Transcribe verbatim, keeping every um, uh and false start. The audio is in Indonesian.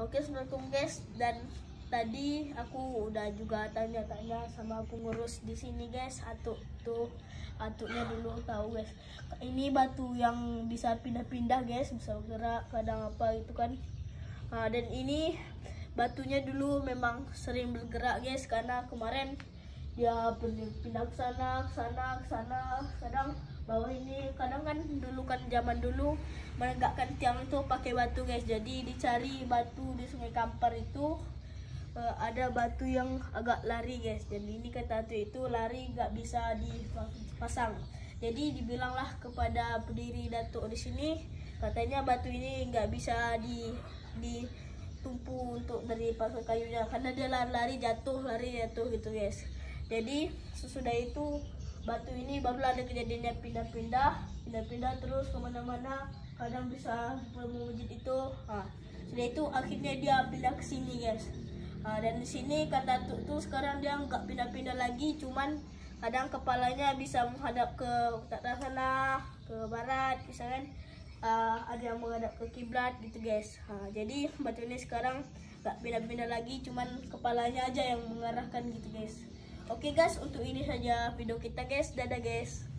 Oke, assalamualaikum guys. Dan tadi aku udah juga tanya-tanya sama pengurus di sini guys. Atuk tuh, atuknya dulu tahu guys. Ini batu yang bisa pindah-pindah guys, bisa bergerak kadang apa itu kan. Nah, dan ini batunya dulu memang sering bergerak guys, karena kemarin dia pindah ke sana, ke sana, ke sana, kadang bawah ini, kadang kan dulu kan zaman dulu menegakkan tiang itu pakai batu guys. Jadi dicari batu di Sungai Kampar itu uh, ada batu yang agak lari guys. Jadi ini kata tuh itu lari nggak bisa dipasang. Jadi dibilanglah kepada pendiri datuk di sini, katanya batu ini nggak bisa di di tumpu untuk dari pasang kayunya, karena dia lari-lari jatuh, lari jatuh gitu guys. Jadi sesudah itu batu ini barulah ada kejadiannya pindah-pindah, pindah-pindah terus kemana-mana, kadang bisa mewujud itu. Nah, sudah itu akhirnya dia pindah ke sini guys. Nah, dan di sini kata tuh tuh sekarang dia nggak pindah-pindah lagi, cuman kadang kepalanya bisa menghadap ke utara sana, ke barat, misalkan uh, ada yang menghadap ke kiblat gitu guys. Nah, jadi batu ini sekarang nggak pindah-pindah lagi, cuman kepalanya aja yang mengarahkan gitu guys. Oke guys, untuk ini saja video kita guys. Dadah guys.